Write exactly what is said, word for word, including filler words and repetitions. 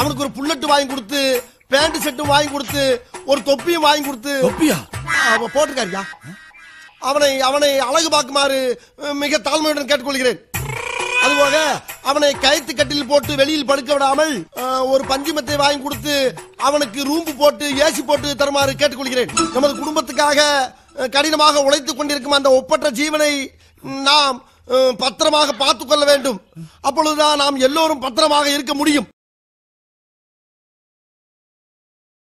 அவனுக்கு ஒரு புல்லட் வாங்கி கொடுத்து பேண்ட் செட்டும் வாங்கி கொடுத்து ஒரு தொப்பியும் வாங்கி கொடுத்து தொப்பியா அவன் போட்டிருக்காருயா. அவனை அவனை அழகு பார்க்குமாறு மிக தாழ்மையுடன் கேட்டுக்கொள்கிறேன். அதுபோக அவனை கயிற்று கட்டில் போட்டு வெளியில் படுக்க விடாமல் ஒரு பஞ்சுமத்தை வாங்கி கொடுத்து அவனுக்கு ரூம்பு போட்டு ஏசி போட்டு தருமாறு கேட்டுக்கொள்கிறேன். நமது குடும்பத்துக்காக கடினமாக உழைத்துக் கொண்டிருக்கும் அந்த ஒப்பற்ற ஜீவனை நாம் பத்திரமாக பார்த்துக் கொள்ள வேண்டும். அப்பொழுதுதான் நாம் எல்லோரும் பத்திரமாக இருக்க முடியும்.